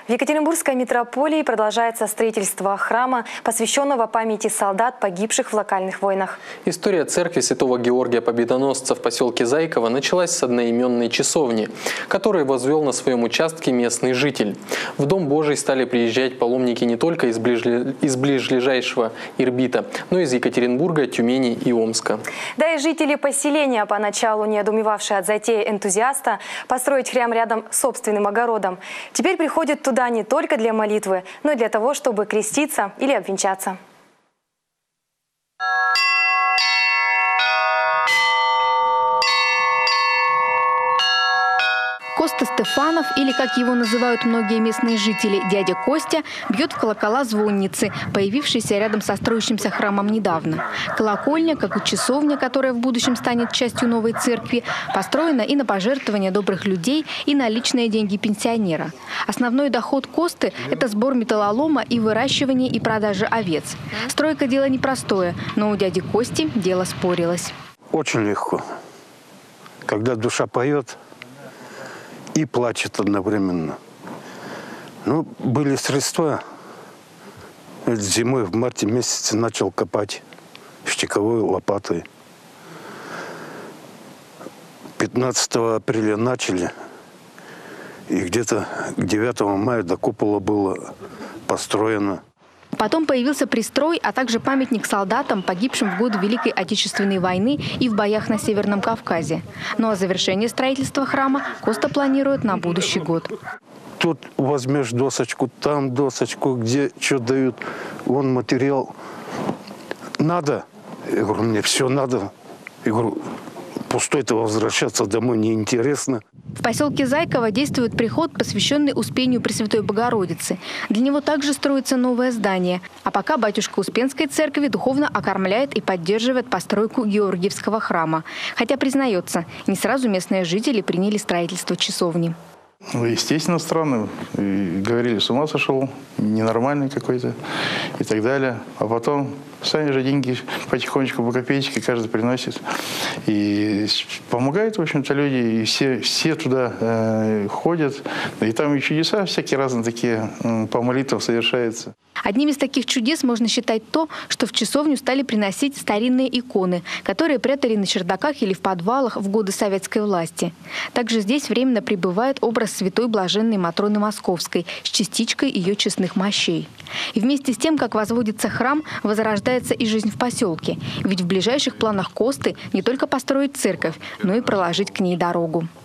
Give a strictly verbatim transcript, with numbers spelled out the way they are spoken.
В Екатеринбургской метрополии продолжается строительство храма, посвященного памяти солдат, погибших в локальных войнах. История церкви Святого Георгия Победоносца в поселке Зайково началась с одноименной часовни, которую возвел на своем участке местный житель. В Дом Божий стали приезжать паломники не только из, ближле... из ближайшего Ирбита, но и из Екатеринбурга, Тюмени и Омска. Да и жители поселения, поначалу не одумевавшие от затеи энтузиаста, построить храм рядом с собственным огородом, теперь приходят туда не только для молитвы, но и для того, чтобы креститься или обвенчаться. Коста Стефанов, или, как его называют многие местные жители, дядя Костя, бьет в колокола звонницы, появившиеся рядом со строящимся храмом недавно. Колокольня, как и часовня, которая в будущем станет частью новой церкви, построена и на пожертвования добрых людей, и на личные деньги пенсионера. Основной доход Косты – это сбор металлолома и выращивание и продажа овец. Стройка – дело непростое, но у дяди Кости дело спорилось. Очень легко. Когда душа поет и плачет одновременно. Ну, были средства. Зимой в марте месяце начал копать штыковой лопатой. пятнадцатого апреля начали. И где-то к девятому мая до купола было построено. Потом появился пристрой, а также памятник солдатам, погибшим в годы Великой Отечественной войны и в боях на Северном Кавказе. Ну а завершение строительства храма Коста планирует на будущий год. Тут возьмешь досочку, там досочку, где что дают. Вон материал. Надо? Я говорю, мне все надо. Я говорю, пустой-то возвращаться домой неинтересно. В поселке Зайково действует приход, посвященный Успению Пресвятой Богородицы. Для него также строится новое здание. А пока батюшка Успенской церкви духовно окормляет и поддерживает постройку Георгиевского храма. Хотя, признается, не сразу местные жители приняли строительство часовни. Ну, естественно, странно. И говорили, с ума сошел, ненормальный какой-то и так далее. А потом сами же деньги потихонечку по копеечке каждый приносит. И помогают, в общем-то, люди. И все, все туда э, ходят. И там и чудеса всякие разные такие э, по молитвам совершаются. Одним из таких чудес можно считать то, что в часовню стали приносить старинные иконы, которые прятали на чердаках или в подвалах в годы советской власти. Также здесь временно пребывает образ святой блаженной Матроны Московской с частичкой ее честных мощей. И вместе с тем, как возводится храм, возрождается и жизнь в поселке. Ведь в ближайших планах Косты не только построить церковь, но и проложить к ней дорогу.